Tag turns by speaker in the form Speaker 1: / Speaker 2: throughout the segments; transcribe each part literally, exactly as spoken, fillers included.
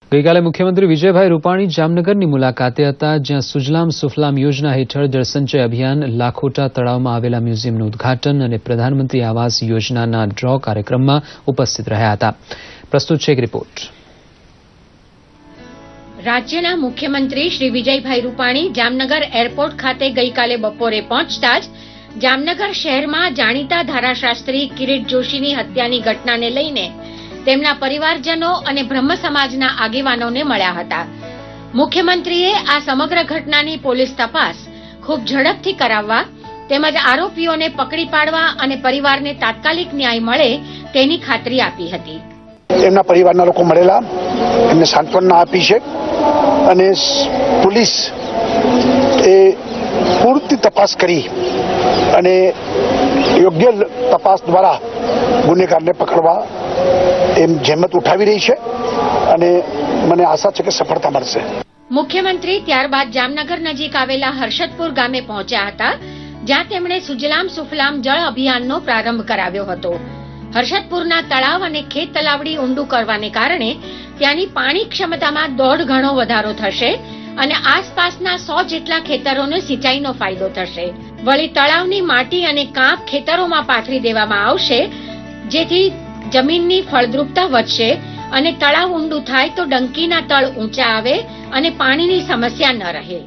Speaker 1: ગઈકાલે મુખ્યમંત્રી વિજયભાઈ રૂપાણી જામનગરની મુલાકાતે હતા, જ્યાં સુજલામ સુફલામ યોજના હેઠળ જળસંચય અભિયાન, લાખોટા તળાવમાં આવેલા મ્યુઝિયમનું ઉદઘાટન અને પ્રધાનમંત્રી આવાસ યોજનાના ડ્રો કાર્યક્રમમાં ઉપસ્થિત રહ્યા હતા. પ્રસ્તુત છે એક રિપોર્ટ.
Speaker 2: રાજ્યના મુખ્યમંત્રી શ્રી વિજયભાઈ રૂપાણી જામનગર એરપોર્ટ ખાતે ગઈકાલે બપોરે પહોંચતા જ જામનગર શહેરમાં જાણીતા ધારાશાસ્ત્રી કિરીટ જોશીની હત્યાની ઘટનાને લઈને તેમના પરિવારજનો અને બ્રહ્મ સમાજના આગેવાનોને મળ્યા હતા. મુખ્યમંત્રીએ આ સમગ્ર ઘટનાની પોલીસ તપાસ ખૂબ ઝડપથી કરાવવા તેમજ આરોપીઓને પકડી પાડવા અને પરિવારને તાત્કાલિક ન્યાય મળે તેની ખાતરી આપી હતી.
Speaker 3: એમના પરિવારના લોકો મળેલા, એમને સાંત્વના આપી છે અને પોલીસ એ પૂરતી તપાસ કરી અને યોગ્ય તપાસ દ્વારા ગુનેગારને પકડવા એમ જહેમત ઉઠાવી રહી છે અને મને આશા છે કે સફળતા મળશે.
Speaker 2: મુખ્યમંત્રી ત્યારબાદ જામનગર નજીક આવેલા હર્ષદપુર ગામે પહોંચ્યા હતા, જ્યાં તેમણે સુજલામ સુફલામ જળ અભિયાનનો પ્રારંભ કરાવ્યો હતો. હર્ષદપુરના તળાવ અને ખેત તલાવડી ઊંડું કરવાને કારણે ત્યાંની પાણી ક્ષમતામાં દોઢ ગણો વધારો થશે અને આસપાસના સો જેટલા ખેતરોને સિંચાઈનો ફાયદો થશે. વળી તળાવની માટી અને કાંપ ખેતરોમાં પાથરી દેવામાં આવશે, જેથી જમીનની ફળદ્રુપતા વધશે અને તળાવ ઊંડું થાય તો ડંકીના તળ ઊંચા આવે અને પાણીની સમસ્યા ન રહે.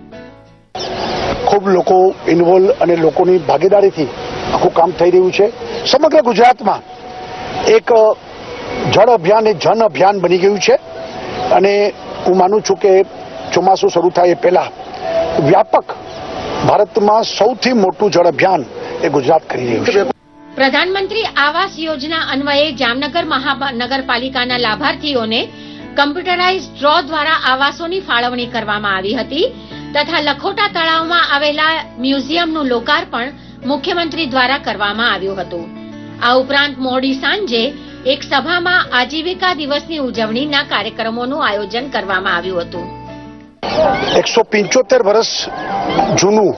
Speaker 3: ખૂબ લોકો ઇન્વોલ્વ અને લોકોની ભાગીદારીથી આખું કામ થઈ રહ્યું છે. સમગ્ર ગુજરાતમાં એક જળ અભિયાન એ જન અભિયાન બની ગયું છે અને હું માનું છું કે ચોમાસું શરૂ થાય એ પહેલા વ્યાપક ભારતમાં સૌથી મોટું જળ અભિયાન એ ગુજરાત કરી રહ્યું છે.
Speaker 2: પ્રધાનમંત્રી આવાસ યોજના અન્વયે જામનગર મહાનગરપાલિકાના લાભાર્થીઓને કમ્પ્યુટરાઇઝ ડ્રો દ્વારા આવાસોની ફાળવણી કરવામાં આવી હતી તથા લખોટા તળાવમાં આવેલા મ્યુઝિયમનું લોકાર્પણ મુખ્યમંત્રી દ્વારા કરવામાં આવ્યું હતું. આ ઉપરાંત મોડી સાંજે એક સભામાં આજીવિકા દિવસની ઉજવણીના કાર્યક્રમોનું આયોજન કરવામાં આવ્યું હતું.
Speaker 3: એકસો પંચોતેર વર્ષ જૂનું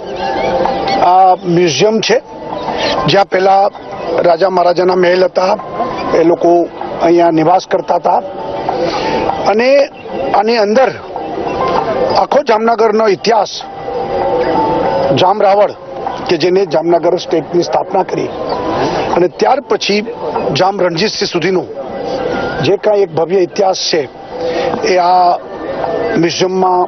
Speaker 3: આ મ્યુઝિયમ છે, જ્યાં પહેલા રાજા મહારાજાના મહેલ હતા, એ લોકો અહીંયા નિવાસ કરતા હતા અને આની અંદર આખો જામનગરનો ઇતિહાસ, જામ રાવળ કે જેને જામનગર સ્ટેટની સ્થાપના કરી અને ત્યાર પછી જામ રણજીતસિંહ સુધીનું જે કાંઈ એક ભવ્ય ઇતિહાસ છે એ આ મ્યુઝિયમમાં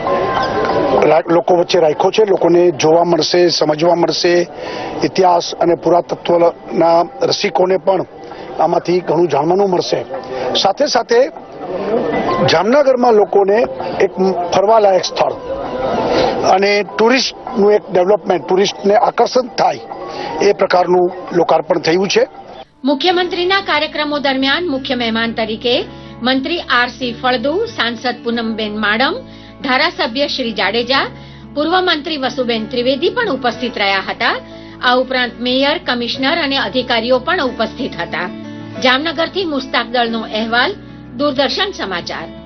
Speaker 3: લોકો વચ્ચે રાખ્યો છે. લોકોને જોવા મળશે, સમજવા મળશે. ઇતિહાસ અને પુરાતત્વના રસિકોને પણ આમાંથી ઘણું જાણવાનું મળશે. સાથે સાથે જામનગરમાં લોકોને એક ફરવાલાયક સ્થળ અને ટુરિસ્ટનું એક ડેવલપમેન્ટ, ટુરિસ્ટને આકર્ષણ થાય એ પ્રકારનું લોકાર્પણ થયું છે.
Speaker 2: મુખ્યમંત્રીના કાર્યક્રમો દરમિયાન મુખ્ય મહેમાન તરીકે મંત્રી આરસી ફળદુ, સાંસદ પૂનમબેન માડમ, ધારાસભ્ય શ્રી જાડેજા, પૂર્વ મંત્રી વસુબેન ત્રિવેદી પણ ઉપસ્થિત રહ્યા હતા. આ ઉપરાંત મેયર, કમિશનર અને અધિકારીઓ પણ ઉપસ્થિત હતા. જામનગરથી મુસ્તાક દળનો અહેવાલ, દૂરદર્શન સમાચાર.